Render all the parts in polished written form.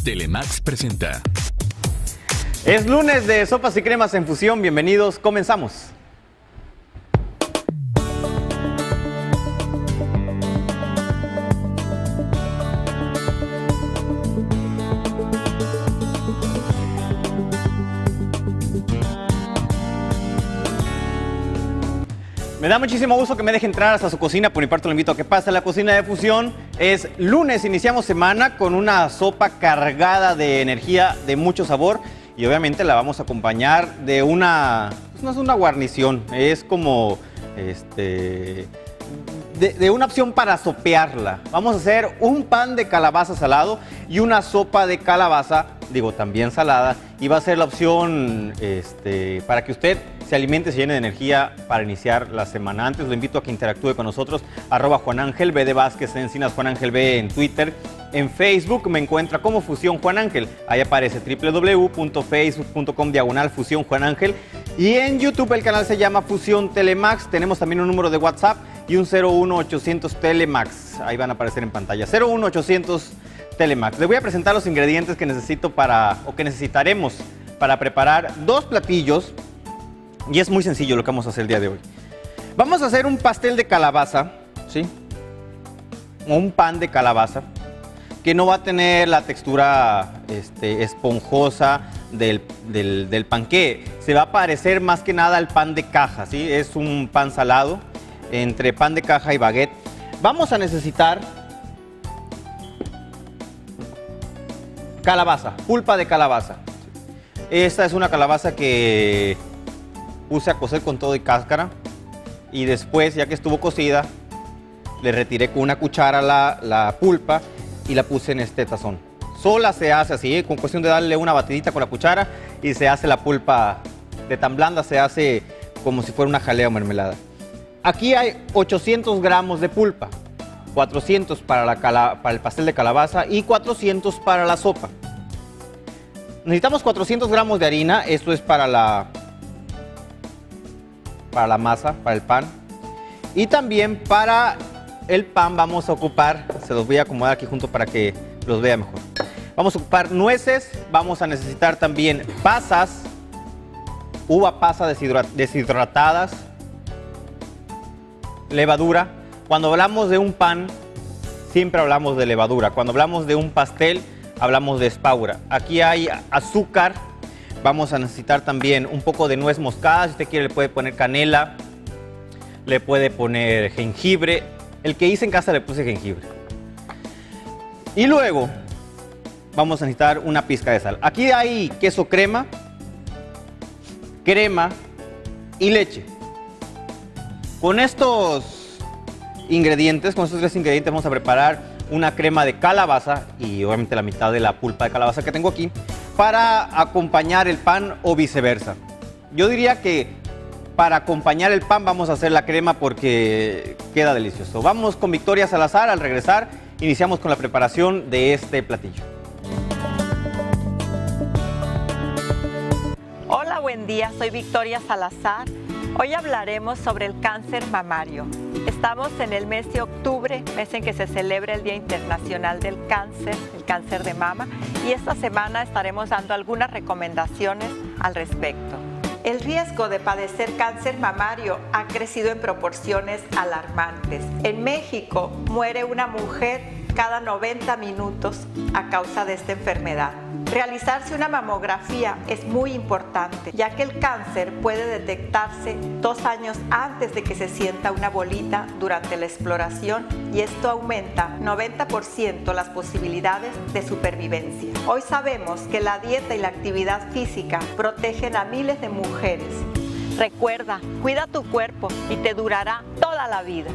Telemax presenta. Es lunes de sopas y cremas en fusión. Bienvenidos, comenzamos. Me da muchísimo gusto que me deje entrar hasta su cocina. Por mi parte, lo invito a que pase a la cocina de fusión. Es lunes, iniciamos semana con una sopa cargada de energía, de mucho sabor. Y obviamente la vamos a acompañar de una, pues no es una guarnición, es como de una opción para sopearla. Vamos a hacer un pan de calabaza salado y una sopa de calabaza, digo, también salada. Y va a ser la opción para que usted se alimente, se llene de energía para iniciar la semana. Antes lo invito a que interactúe con nosotros, @JuanÁngel B de Vázquez en Encinas, Juan Ángel B en Twitter. En Facebook me encuentra como Fusión Juan Ángel. Ahí aparece www.facebook.com/Fusión Juan Ángel. Y en YouTube el canal se llama Fusión Telemax. Tenemos también un número de WhatsApp y un 01800 Telemax. Ahí van a aparecer en pantalla. 01800 Telemax. Les voy a presentar los ingredientes que necesitaremos para preparar dos platillos. Y es muy sencillo lo que vamos a hacer el día de hoy. Vamos a hacer un pastel de calabaza, ¿sí? O un pan de calabaza, que no va a tener la textura esponjosa del panqué. Se va a parecer más que nada al pan de caja, ¿sí? Es un pan salado, entre pan de caja y baguette. Vamos a necesitar calabaza, pulpa de calabaza. Esta es una calabaza que puse a cocer con todo y cáscara, y después, ya que estuvo cocida, le retiré con una cuchara la pulpa y la puse en este tazón. Sola se hace así, con cuestión de darle una batidita con la cuchara y se hace la pulpa de tan blanda, se hace como si fuera una jalea o mermelada. Aquí hay 800 gramos de pulpa, 400 para el pastel de calabaza y 400 para la sopa. Necesitamos 400 gramos de harina, esto es para la masa, para el pan. Y también para el pan vamos a ocupar, se los voy a acomodar aquí junto para que los vea mejor. Vamos a ocupar nueces, vamos a necesitar también pasas, uva pasa deshidratadas, levadura. Cuando hablamos de un pan, siempre hablamos de levadura. Cuando hablamos de un pastel, hablamos de espárrago. Aquí hay azúcar. Vamos a necesitar también un poco de nuez moscada. Si usted quiere, le puede poner canela, le puede poner jengibre. El que hice en casa le puse jengibre. Y luego vamos a necesitar una pizca de sal. Aquí hay queso crema, crema y leche. Con estos ingredientes, con estos tres ingredientes, vamos a preparar una crema de calabaza y obviamente la mitad de la pulpa de calabaza que tengo aquí, para acompañar el pan o viceversa. Yo diría que para acompañar el pan vamos a hacer la crema porque queda delicioso. Vamos con Victoria Salazar. Al regresar, iniciamos con la preparación de este platillo. Hola, buen día. Soy Victoria Salazar. Hoy hablaremos sobre el cáncer mamario. Estamos en el mes de octubre, mes en que se celebra el Día Internacional del Cáncer, el cáncer de mama, y esta semana estaremos dando algunas recomendaciones al respecto. El riesgo de padecer cáncer mamario ha crecido en proporciones alarmantes. En México muere una mujer cada 90 minutos a causa de esta enfermedad. Realizarse una mamografía es muy importante, ya que el cáncer puede detectarse 2 años antes de que se sienta una bolita durante la exploración, y esto aumenta 90% las posibilidades de supervivencia. Hoy sabemos que la dieta y la actividad física protegen a miles de mujeres. Recuerda, cuida tu cuerpo y te durará toda la vida.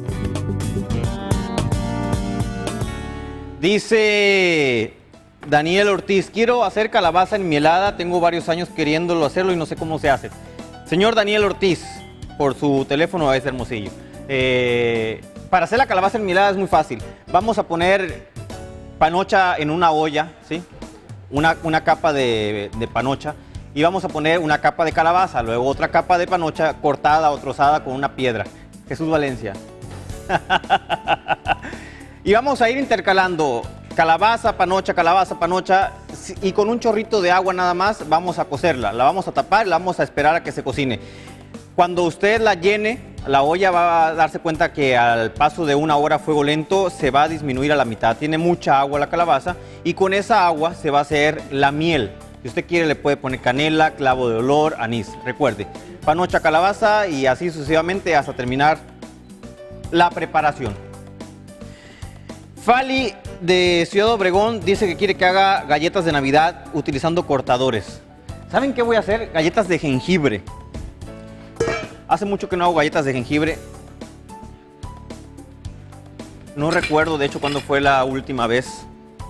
Dice Daniel Ortiz: quiero hacer calabaza enmielada, tengo varios años queriéndolo hacerlo y no sé cómo se hace. Señor Daniel Ortiz, por su teléfono es Hermosillo. Para hacer la calabaza enmielada es muy fácil. Vamos a poner panocha en una olla, ¿sí? Una capa de panocha, y vamos a poner una capa de calabaza, luego otra capa de panocha cortada o trozada con una piedra. Jesús Valencia. Y vamos a ir intercalando calabaza, panocha, y con un chorrito de agua nada más vamos a cocerla. La vamos a tapar y la vamos a esperar a que se cocine. Cuando usted la llene, la olla va a darse cuenta que al paso de 1 hora a fuego lento se va a disminuir a la mitad. Tiene mucha agua la calabaza y con esa agua se va a hacer la miel. Si usted quiere le puede poner canela, clavo de olor, anís. Recuerde, panocha, calabaza y así sucesivamente hasta terminar la preparación. Fali de Ciudad Obregón dice que quiere que haga galletas de Navidad utilizando cortadores. ¿Saben qué voy a hacer? Galletas de jengibre. Hace mucho que no hago galletas de jengibre. No recuerdo, de hecho, cuándo fue la última vez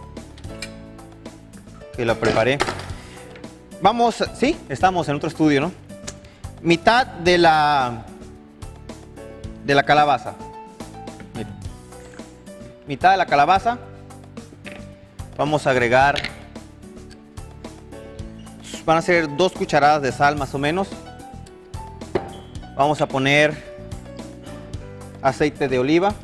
que la preparé. Vamos, sí, estamos en otro estudio, ¿no? Mitad de la calabaza. Miren. Mitad de la calabaza. Vamos a agregar, van a ser 2 cucharadas de sal más o menos. Vamos a poner aceite de oliva.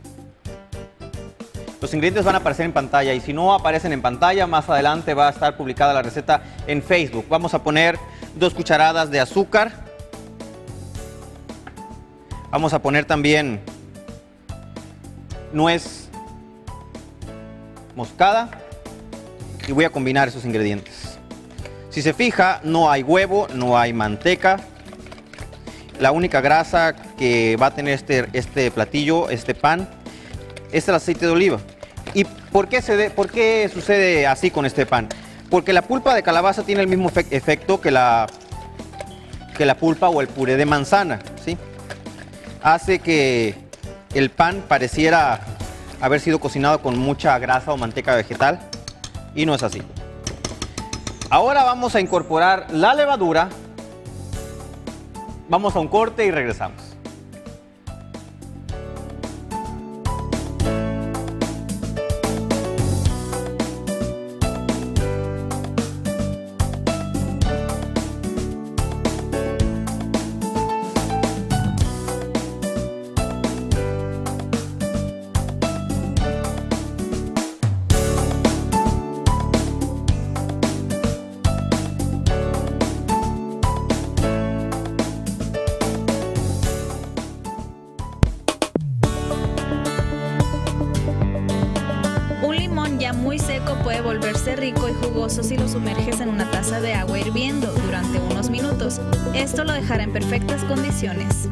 Los ingredientes van a aparecer en pantalla y si no aparecen en pantalla, más adelante va a estar publicada la receta en Facebook. Vamos a poner 2 cucharadas de azúcar. Vamos a poner también nuez moscada y voy a combinar esos ingredientes. Si se fija, no hay huevo, no hay manteca. La única grasa que va a tener este platillo, este pan, es el aceite de oliva. ¿Y por qué sucede así con este pan? Porque la pulpa de calabaza tiene el mismo efecto que la pulpa o el puré de manzana, ¿sí? Hace que el pan pareciera haber sido cocinado con mucha grasa o manteca vegetal y no es así. Ahora vamos a incorporar la levadura. Vamos a un corte y regresamos. Muy seco puede volverse rico y jugoso si lo sumerges en una taza de agua hirviendo durante unos minutos. Esto lo dejará en perfectas condiciones.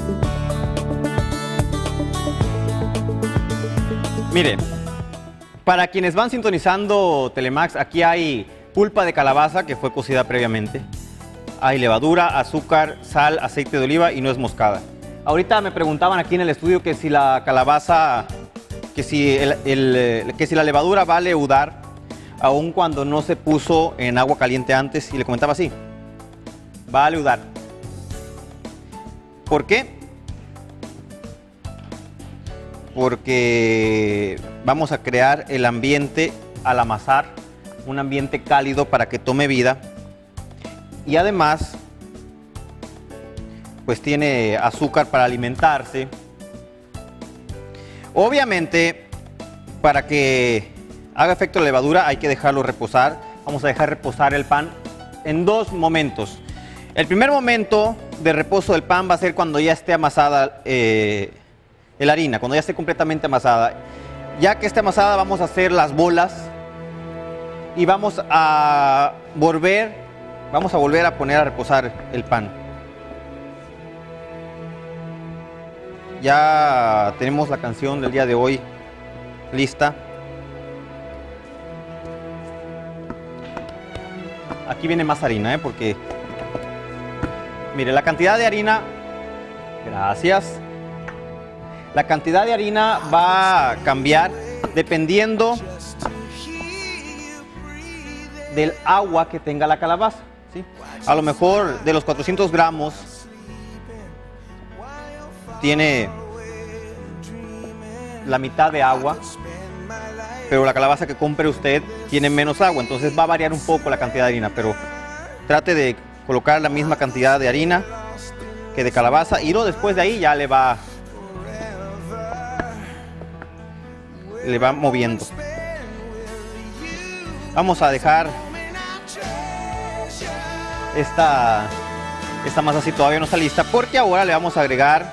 Miren, para quienes van sintonizando Telemax, aquí hay pulpa de calabaza que fue cocida previamente. Hay levadura, azúcar, sal, aceite de oliva y nuez moscada. Ahorita me preguntaban aquí en el estudio que si la calabaza... que si la levadura va a leudar aun cuando no se puso en agua caliente antes, y le comentaba así, va a leudar. ¿Por qué? Porque vamos a crear el ambiente al amasar, un ambiente cálido para que tome vida y además pues tiene azúcar para alimentarse. Obviamente, para que haga efecto la levadura hay que dejarlo reposar. Vamos a dejar reposar el pan en 2 momentos. El primer momento de reposo del pan va a ser cuando ya esté amasada la harina, cuando ya esté completamente amasada. Ya que esté amasada vamos a hacer las bolas y vamos a volver a poner a reposar el pan. Ya tenemos la canción del día de hoy lista. Aquí viene más harina, porque mire, la cantidad de harina, gracias. La cantidad de harina va a cambiar dependiendo del agua que tenga la calabaza, ¿sí? A lo mejor de los 400 gramos tiene la mitad de agua, pero la calabaza que compre usted tiene menos agua, entonces va a variar un poco la cantidad de harina, pero trate de colocar la misma cantidad de harina que de calabaza y luego después de ahí ya le va moviendo. Vamos a dejar esta masa así, todavía no está lista, porque ahora le vamos a agregar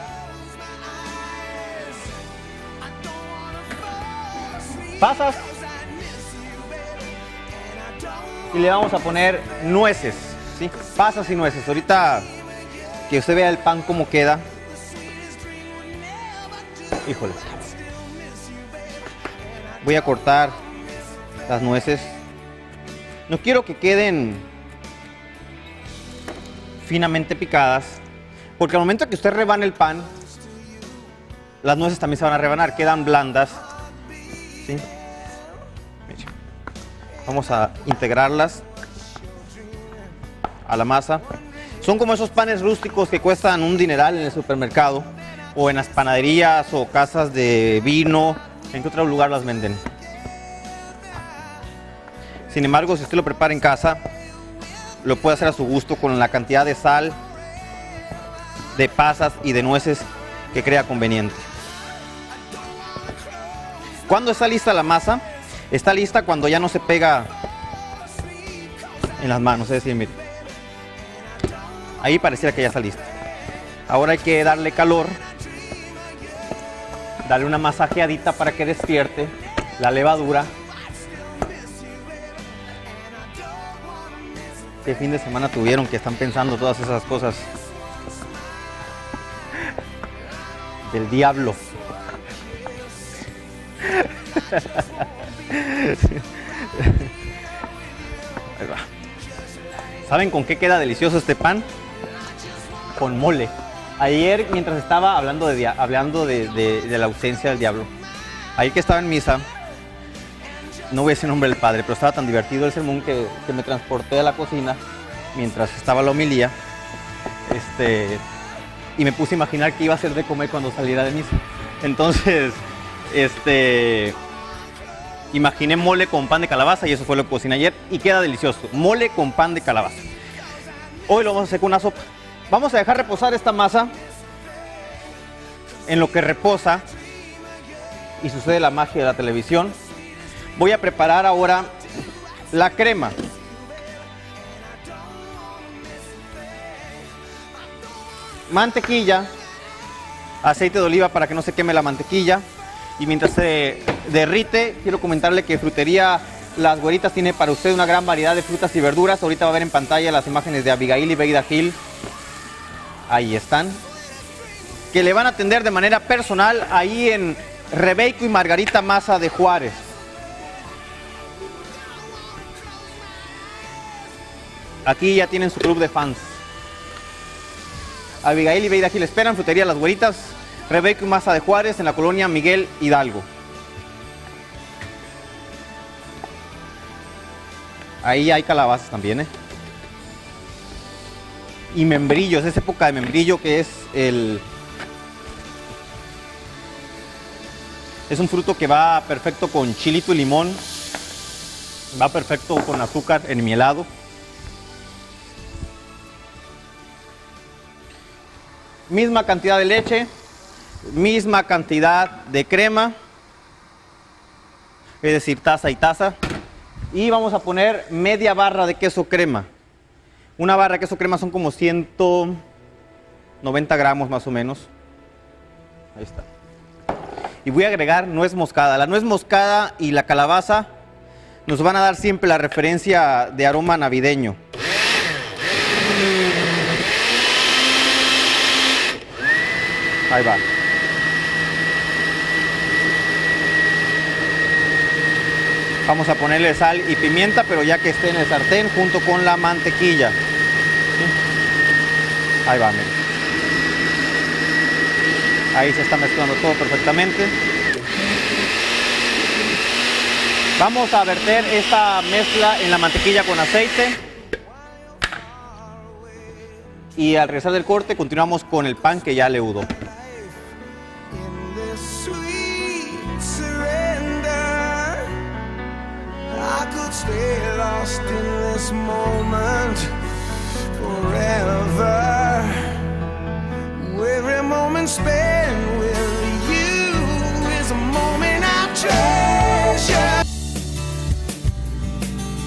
pasas y le vamos a poner nueces, ¿sí? Pasas y nueces. Ahorita que usted vea el pan como queda. Híjole. Voy a cortar las nueces. No quiero que queden finamente picadas, porque al momento que usted rebana el pan, las nueces también se van a rebanar, quedan blandas, ¿sí? Vamos a integrarlas a la masa. Son como esos panes rústicos que cuestan un dineral en el supermercado o en las panaderías o casas de vino. ¿En qué otro lugar las venden? Sin embargo, si usted lo prepara en casa, lo puede hacer a su gusto con la cantidad de sal, de pasas y de nueces que crea conveniente. ¿Cuándo está lista la masa? Está lista cuando ya no se pega en las manos, es decir, mire, ahí pareciera que ya está lista. Ahora hay que darle calor, darle una masajeadita para que despierte la levadura. ¿Qué fin de semana tuvieron que están pensando todas esas cosas del diablo? Ahí va. ¿Saben con qué queda delicioso este pan? Con mole. Ayer, mientras estaba hablando de la ausencia del diablo, ayer que estaba en misa, no voy a decir el nombre del padre, pero estaba tan divertido el sermón que me transporté a la cocina mientras estaba la homilía, y me puse a imaginar qué iba a hacer de comer cuando saliera de misa. Entonces, imaginé mole con pan de calabaza y eso fue lo que cociné ayer y queda delicioso. Mole con pan de calabaza. Hoy lo vamos a hacer con una sopa. Vamos a dejar reposar esta masa. En lo que reposa y sucede la magia de la televisión, voy a preparar ahora la crema. Mantequilla, aceite de oliva para que no se queme la mantequilla. Y mientras se derrite, quiero comentarle que Frutería Las Güeritas tiene para usted una gran variedad de frutas y verduras. Ahorita va a ver en pantalla las imágenes de Abigail y Beida Gil. Ahí están. Que le van a atender de manera personal ahí en Rebeco y Margarita Maza de Juárez. Aquí ya tienen su club de fans. Abigail y Beida Gil esperan, Frutería Las Güeritas, Rebeco y Maza de Juárez, en la colonia Miguel Hidalgo. Ahí hay calabazas también, y membrillos, es época de membrillo, que es un fruto que va perfecto con chilito y limón, va perfecto con azúcar enmielado. Misma cantidad de leche, misma cantidad de crema, es decir, taza y taza. Y vamos a poner media barra de queso crema. Una barra de queso crema son como 190 gramos más o menos. Ahí está. Y voy a agregar nuez moscada. La nuez moscada y la calabaza nos van a dar siempre la referencia de aroma navideño. Ahí va. Vamos a ponerle sal y pimienta, pero ya que esté en el sartén junto con la mantequilla. ¿Sí? Ahí va, miren. Ahí se está mezclando todo perfectamente. Vamos a verter esta mezcla en la mantequilla con aceite. Y al regresar del corte continuamos con el pan que ya leudó. Stay lost in this moment forever. Every moment spent with you is a moment I treasure.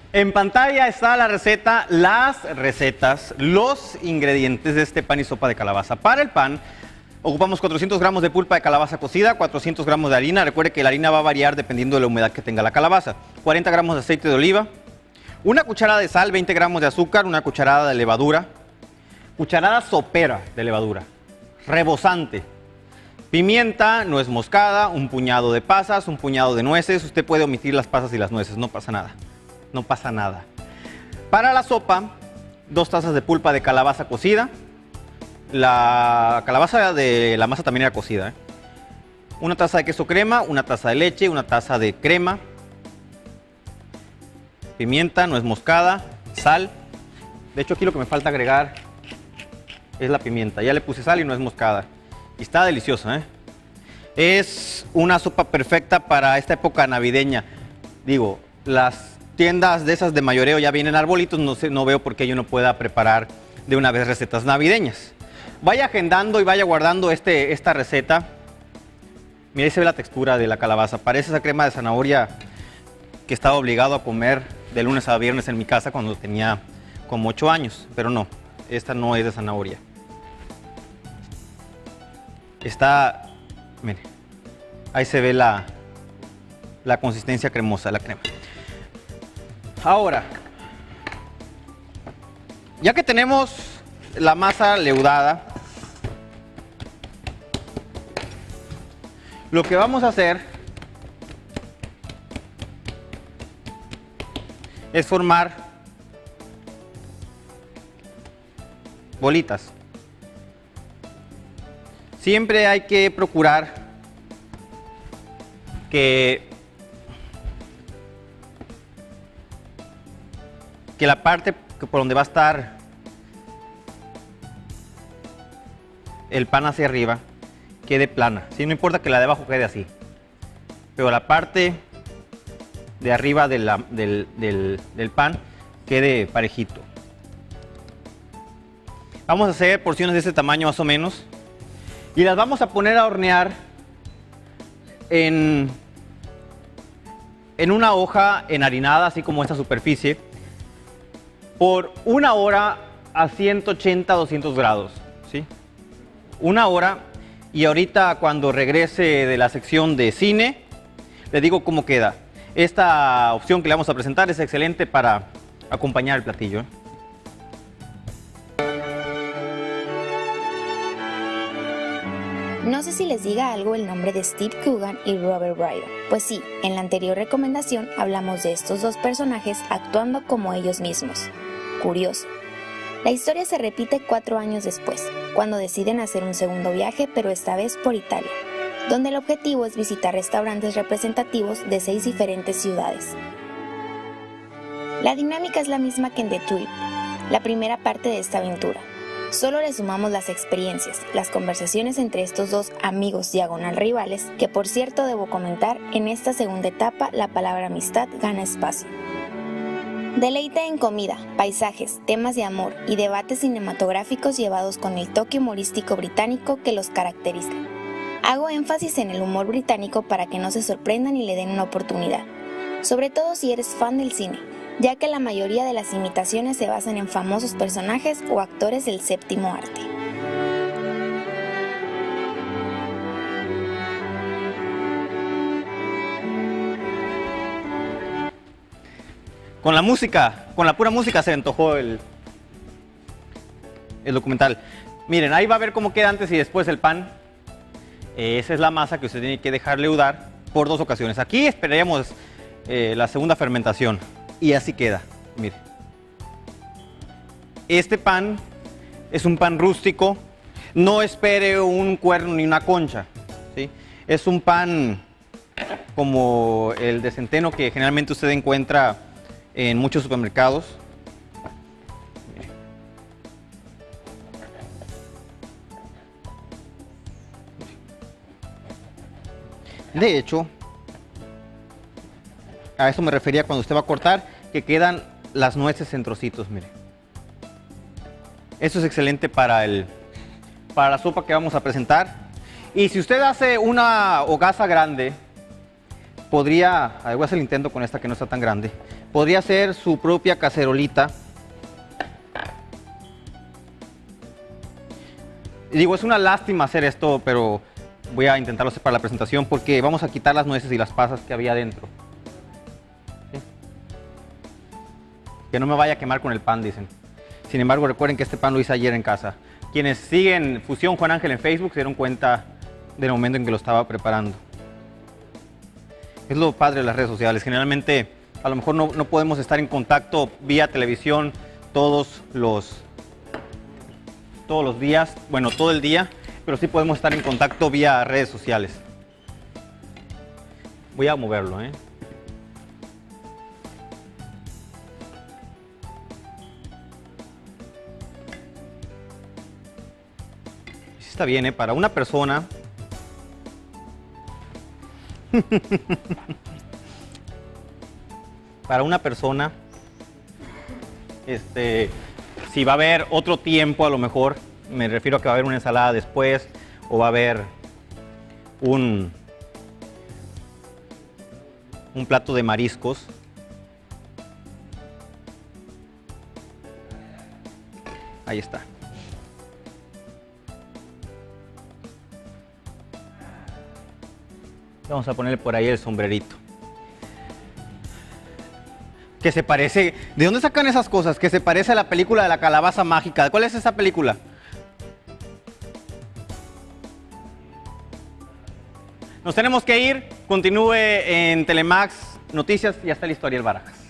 En pantalla está la receta, las recetas, los ingredientes de este pan y sopa de calabaza. Para el pan ocupamos 400 gramos de pulpa de calabaza cocida, 400 gramos de harina. Recuerde que la harina va a variar dependiendo de la humedad que tenga la calabaza. 40 gramos de aceite de oliva, una cucharada de sal, 20 gramos de azúcar, una cucharada de levadura, cucharada sopera de levadura, rebosante, pimienta, nuez moscada, un puñado de pasas, un puñado de nueces. Usted puede omitir las pasas y las nueces, no pasa nada. No pasa nada. Para la sopa, 2 tazas de pulpa de calabaza cocida. La calabaza de la masa también era cocida, ¿eh? Una taza de queso crema, una taza de leche, una taza de crema, pimienta, nuez moscada, sal. De hecho, aquí lo que me falta agregar es la pimienta. Ya le puse sal y nuez moscada. Y está deliciosa, ¿eh? Es una sopa perfecta para esta época navideña. Digo, las tiendas de esas de mayoreo ya vienen arbolitos, no veo por qué yo no pueda preparar de una vez recetas navideñas. Vaya agendando y vaya guardando esta receta. Mira, ahí se ve la textura de la calabaza. Parece esa crema de zanahoria que estaba obligado a comer de lunes a viernes en mi casa cuando tenía como 8 años. Pero no, esta no es de zanahoria. Está, mire, ahí se ve la consistencia cremosa de la crema. Ahora, ya que tenemos la masa leudada, lo que vamos a hacer es formar bolitas. Siempre hay que procurar que la parte por donde va a estar el pan hacia arriba quede plana. ¿Sí? No importa que la de abajo quede así, pero la parte de arriba del pan quede parejito. Vamos a hacer porciones de este tamaño más o menos y las vamos a poner a hornear en una hoja enharinada, así como esta superficie, por 1 hora a 180, 200 grados, ¿sí? 1 hora, y ahorita cuando regrese de la sección de cine, le digo cómo queda. Esta opción que le vamos a presentar es excelente para acompañar el platillo, ¿eh? No sé si les diga algo el nombre de Steve Coogan y Robert Brydon. Pues sí, en la anterior recomendación hablamos de estos 2 personajes actuando como ellos mismos. Curioso. La historia se repite 4 años después, cuando deciden hacer un segundo viaje, pero esta vez por Italia, donde el objetivo es visitar restaurantes representativos de 6 diferentes ciudades. La dinámica es la misma que en The Trip, la primera parte de esta aventura. Solo le sumamos las experiencias, las conversaciones entre estos 2 amigos diagonal rivales, que por cierto debo comentar, en esta segunda etapa la palabra amistad gana espacio. Deleite en comida, paisajes, temas de amor y debates cinematográficos llevados con el toque humorístico británico que los caracteriza. Hago énfasis en el humor británico para que no se sorprendan y le den una oportunidad, sobre todo si eres fan del cine, ya que la mayoría de las imitaciones se basan en famosos personajes o actores del séptimo arte. Con la música, con la pura música se antojó el documental. Miren, ahí va a ver cómo queda antes y después el pan. Esa es la masa que usted tiene que dejar leudar por 2 ocasiones. Aquí esperaríamos la segunda fermentación. Y así queda, mire. Este pan es un pan rústico, no espere un cuerno ni una concha, ¿sí? Es un pan como el de centeno que generalmente usted encuentra en muchos supermercados. De hecho, a eso me refería cuando usted va a cortar, que quedan las nueces en trocitos, mire. Eso es excelente para la sopa que vamos a presentar. Y si usted hace una hogaza grande, podría, a ver, voy a hacer el intento con esta que no está tan grande, podría ser su propia cacerolita. Y digo, es una lástima hacer esto, pero voy a intentarlo hacer para la presentación porque vamos a quitar las nueces y las pasas que había adentro. ¿Sí? Que no me vaya a quemar con el pan, dicen. Sin embargo, recuerden que este pan lo hice ayer en casa. Quienes siguen Fusión Juan Ángel en Facebook se dieron cuenta del momento en que lo estaba preparando. Es lo padre de las redes sociales. Generalmente, a lo mejor no podemos estar en contacto vía televisión todos los días, bueno, todo el día, pero sí podemos estar en contacto vía redes sociales. Voy a moverlo, ¿eh? Sí está bien, ¿eh? Para una persona... Para una persona, si va a haber otro tiempo, a lo mejor, me refiero a que va a haber una ensalada después, o va a haber un plato de mariscos. Ahí está. Vamos a ponerle por ahí el sombrerito. Que se parece... ¿De dónde sacan esas cosas? Que se parece a la película de la calabaza mágica. ¿Cuál es esa película? Nos tenemos que ir. Continúe en Telemax Noticias y hasta la historia del Barajas.